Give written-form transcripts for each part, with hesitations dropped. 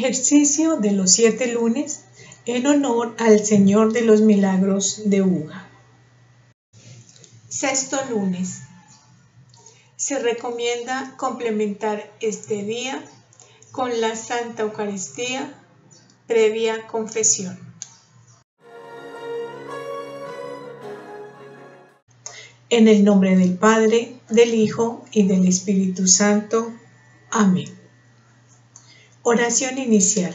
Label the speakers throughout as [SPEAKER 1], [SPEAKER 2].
[SPEAKER 1] Ejercicio de los 7 lunes en honor al Señor de los Milagros de Uga. Sexto lunes. Se recomienda complementar este día con la Santa Eucaristía previa confesión. En el nombre del Padre, del Hijo y del Espíritu Santo. Amén. Oración inicial.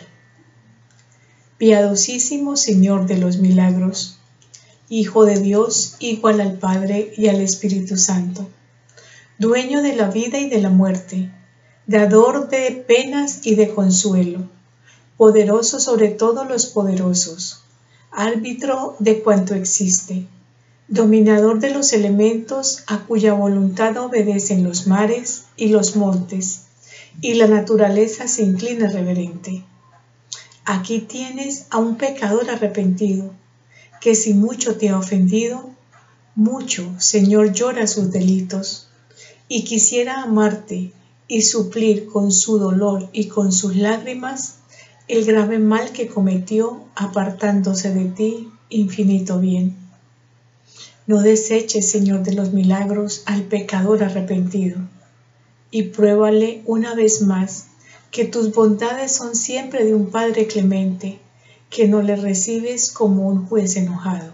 [SPEAKER 1] Piadosísimo Señor de los milagros, Hijo de Dios, igual al Padre y al Espíritu Santo, dueño de la vida y de la muerte, dador de penas y de consuelo, poderoso sobre todos los poderosos, árbitro de cuanto existe, dominador de los elementos a cuya voluntad obedecen los mares y los montes, y la naturaleza se inclina reverente. Aquí tienes a un pecador arrepentido, que si mucho te ha ofendido, mucho, Señor, llora sus delitos, y quisiera amarte y suplir con su dolor y con sus lágrimas el grave mal que cometió apartándose de ti, infinito bien. No deseches, Señor de los milagros, al pecador arrepentido, y pruébale una vez más que tus bondades son siempre de un Padre clemente, que no le recibes como un juez enojado.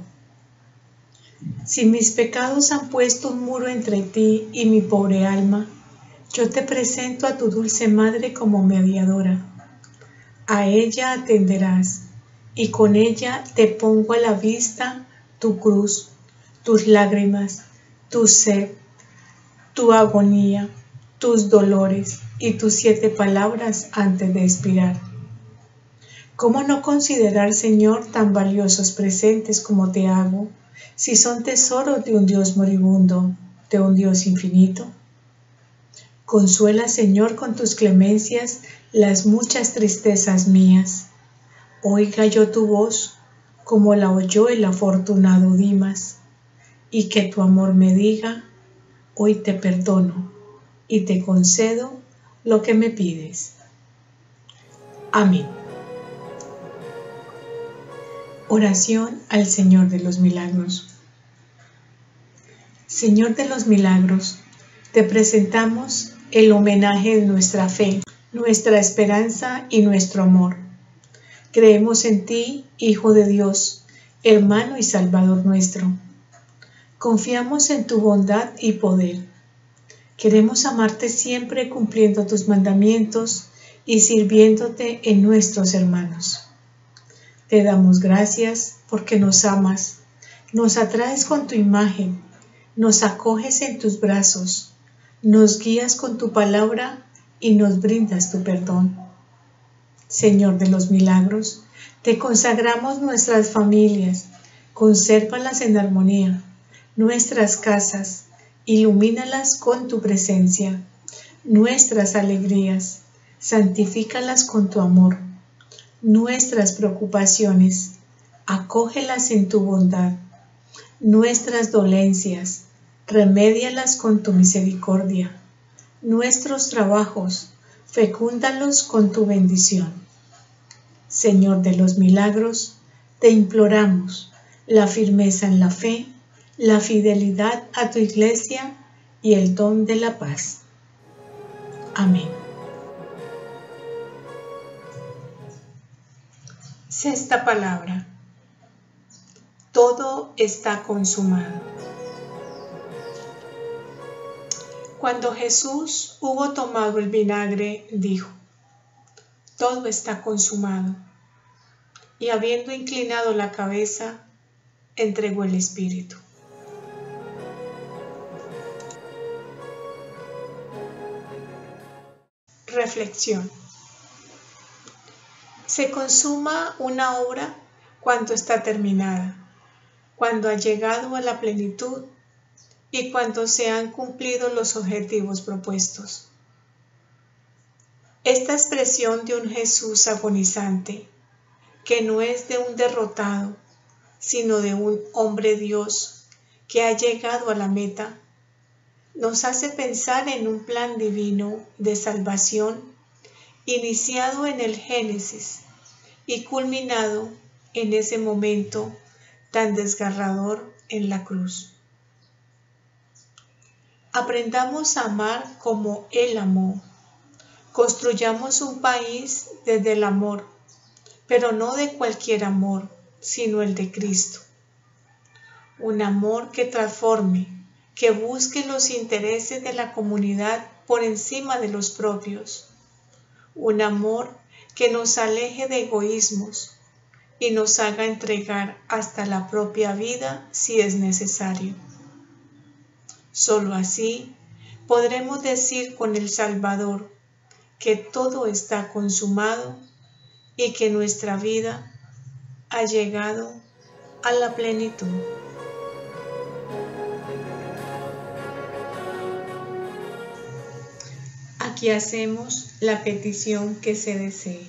[SPEAKER 1] Si mis pecados han puesto un muro entre ti y mi pobre alma, yo te presento a tu dulce Madre como mediadora. A ella atenderás, y con ella te pongo a la vista tu cruz, tus lágrimas, tu sed, tu agonía, tus dolores y tus 7 palabras antes de expirar. ¿Cómo no considerar, Señor, tan valiosos presentes como te hago, si son tesoros de un Dios moribundo, de un Dios infinito? Consuela, Señor, con tus clemencias las muchas tristezas mías. Oiga yo tu voz, como la oyó el afortunado Dimas, y que tu amor me diga, hoy te perdono y te concedo lo que me pides. Amén. Oración al Señor de los Milagros. Señor de los Milagros, te presentamos el homenaje de nuestra fe, nuestra esperanza y nuestro amor. Creemos en ti, Hijo de Dios, hermano y Salvador nuestro. Confiamos en tu bondad y poder. Queremos amarte siempre cumpliendo tus mandamientos y sirviéndote en nuestros hermanos. Te damos gracias porque nos amas, nos atraes con tu imagen, nos acoges en tus brazos, nos guías con tu palabra y nos brindas tu perdón. Señor de los milagros, te consagramos nuestras familias, consérvalas en armonía, nuestras casas, ilumínalas con tu presencia, nuestras alegrías, santifícalas con tu amor, nuestras preocupaciones, acógelas en tu bondad, nuestras dolencias, remédialas con tu misericordia, nuestros trabajos, fecúndalos con tu bendición. Señor de los milagros, te imploramos la firmeza en la fe, la fidelidad a tu Iglesia y el don de la paz. Amén. Sexta palabra. Todo está consumado. Cuando Jesús hubo tomado el vinagre, dijo: todo está consumado. Y habiendo inclinado la cabeza, entregó el espíritu. Reflexión. Se consuma una obra cuando está terminada, cuando ha llegado a la plenitud y cuando se han cumplido los objetivos propuestos. Esta expresión de un Jesús agonizante, que no es de un derrotado, sino de un hombre Dios que ha llegado a la meta, nos hace pensar en un plan divino de salvación iniciado en el Génesis y culminado en ese momento tan desgarrador en la cruz. Aprendamos a amar como Él amó. Construyamos un país desde el amor, pero no de cualquier amor, sino el de Cristo. Un amor que transforme, que busque los intereses de la comunidad por encima de los propios. Un amor que nos aleje de egoísmos y nos haga entregar hasta la propia vida si es necesario. Solo así podremos decir con el Salvador que todo está consumado y que nuestra vida ha llegado a la plenitud. Aquí hacemos la petición que se desee.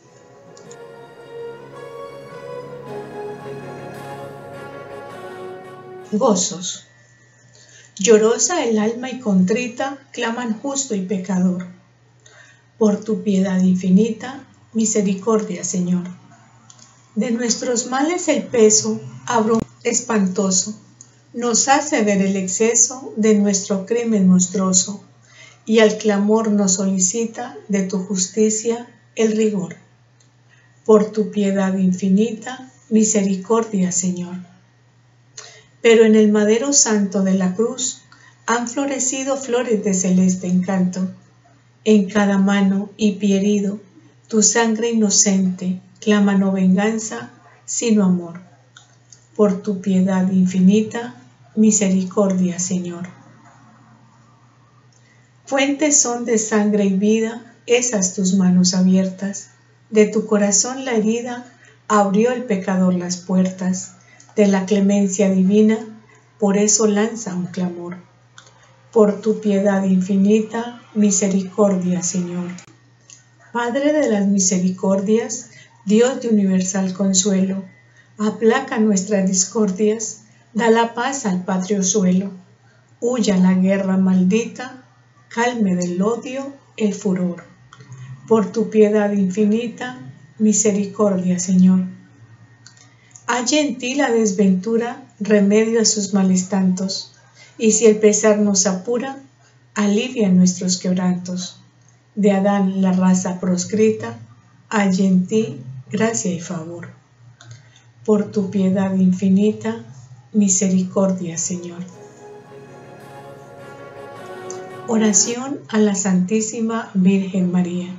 [SPEAKER 1] Gozos. Llorosa el alma y contrita, claman justo y pecador. Por tu piedad infinita, misericordia, Señor. De nuestros males el peso, abrumador espantoso, nos hace ver el exceso de nuestro crimen monstruoso, y al clamor nos solicita de tu justicia el rigor. Por tu piedad infinita, misericordia, Señor. Pero en el madero santo de la cruz han florecido flores de celeste encanto. En cada mano y pie herido, tu sangre inocente clama no venganza, sino amor. Por tu piedad infinita, misericordia, Señor. Fuentes son de sangre y vida esas tus manos abiertas. De tu corazón la herida abrió el pecador las puertas. De la clemencia divina, por eso lanza un clamor. Por tu piedad infinita, misericordia, Señor. Padre de las misericordias, Dios de universal consuelo, aplaca nuestras discordias, da la paz al patrio suelo. Huya la guerra maldita, calme del odio el furor. Por tu piedad infinita, misericordia, Señor. Halla en ti la desventura remedio a sus males tantos, y si el pesar nos apura, alivia nuestros quebrantos. De Adán la raza proscrita, halla en ti gracia y favor. Por tu piedad infinita, misericordia, Señor. Oración a la Santísima Virgen María.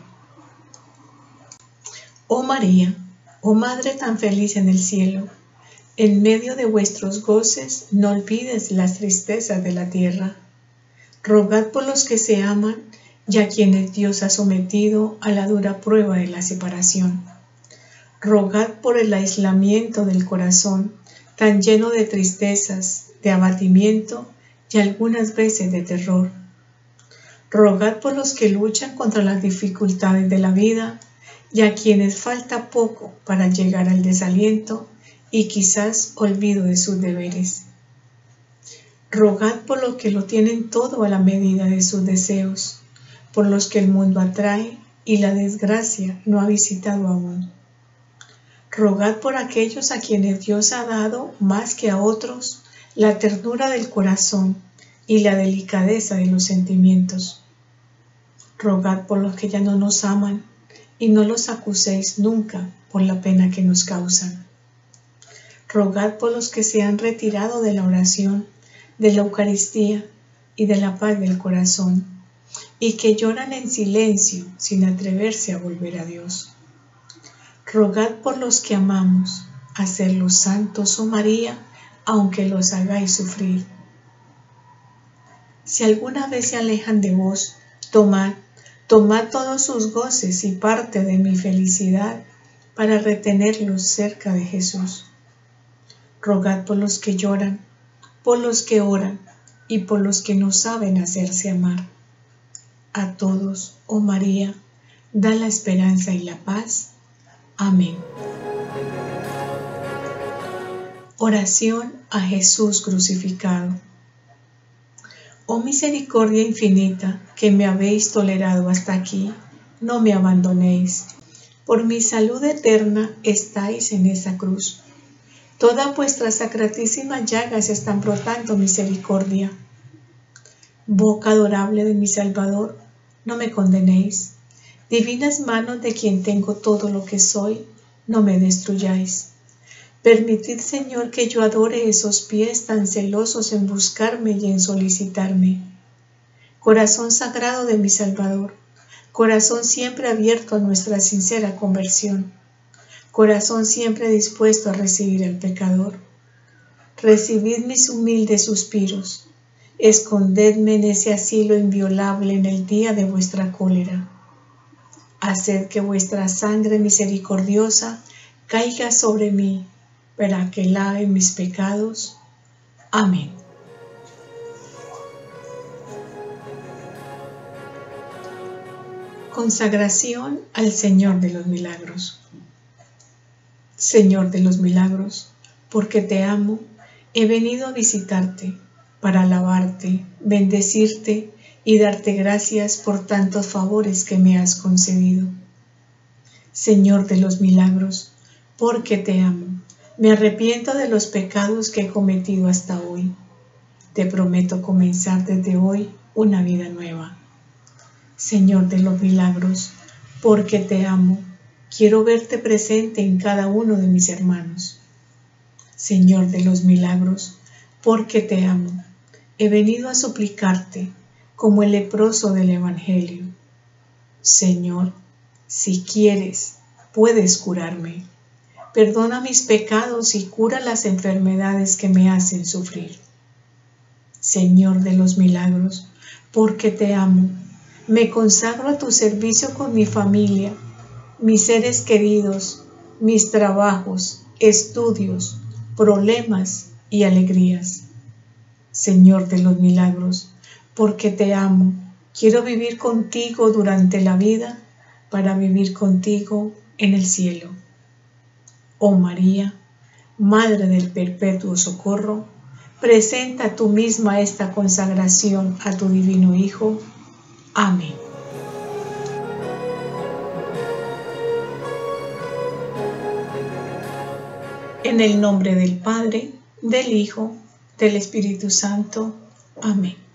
[SPEAKER 1] Oh María, oh Madre tan feliz en el cielo, en medio de vuestros goces no olvides las tristezas de la tierra. Rogad por los que se aman y a quienes Dios ha sometido a la dura prueba de la separación. Rogad por el aislamiento del corazón, tan lleno de tristezas, de abatimiento y algunas veces de terror. Rogad por los que luchan contra las dificultades de la vida y a quienes falta poco para llegar al desaliento y quizás olvido de sus deberes. Rogad por los que lo tienen todo a la medida de sus deseos, por los que el mundo atrae y la desgracia no ha visitado aún. Rogad por aquellos a quienes Dios ha dado más que a otros la ternura del corazón y la delicadeza de los sentimientos. Rogad por los que ya no nos aman y no los acuséis nunca por la pena que nos causan. Rogad por los que se han retirado de la oración, de la Eucaristía y de la paz del corazón, y que lloran en silencio sin atreverse a volver a Dios. Rogad por los que amamos, hacerlos santos, oh María, aunque los hagáis sufrir. Si alguna vez se alejan de vos, tomad todos sus goces y parte de mi felicidad para retenerlos cerca de Jesús. Rogad por los que lloran, por los que oran y por los que no saben hacerse amar. A todos, oh María, da la esperanza y la paz. Amén. Oración a Jesús crucificado. Oh misericordia infinita, que me habéis tolerado hasta aquí, no me abandonéis. Por mi salud eterna estáis en esa cruz. Todas vuestras sacratísimas llagas están brotando misericordia. Boca adorable de mi Salvador, no me condenéis. Divinas manos de quien tengo todo lo que soy, no me destruyáis. Permitid, Señor, que yo adore esos pies tan celosos en buscarme y en solicitarme. Corazón sagrado de mi Salvador, corazón siempre abierto a nuestra sincera conversión, corazón siempre dispuesto a recibir al pecador. Recibid mis humildes suspiros, escondedme en ese asilo inviolable en el día de vuestra cólera. Haced que vuestra sangre misericordiosa caiga sobre mí, para que lave mis pecados. Amén. Consagración al Señor de los Milagros. Señor de los Milagros, porque te amo, he venido a visitarte para alabarte, bendecirte y darte gracias por tantos favores que me has concedido. Señor de los Milagros, porque te amo, me arrepiento de los pecados que he cometido hasta hoy. Te prometo comenzar desde hoy una vida nueva. Señor de los Milagros, porque te amo, quiero verte presente en cada uno de mis hermanos. Señor de los Milagros, porque te amo, he venido a suplicarte como el leproso del Evangelio. Señor, si quieres, puedes curarme. Perdona mis pecados y cura las enfermedades que me hacen sufrir. Señor de los Milagros, porque te amo, me consagro a tu servicio con mi familia, mis seres queridos, mis trabajos, estudios, problemas y alegrías. Señor de los Milagros, porque te amo, quiero vivir contigo durante la vida para vivir contigo en el cielo. Oh María, Madre del Perpetuo Socorro, presenta tú misma esta consagración a tu Divino Hijo. Amén. En el nombre del Padre, del Hijo, del Espíritu Santo. Amén.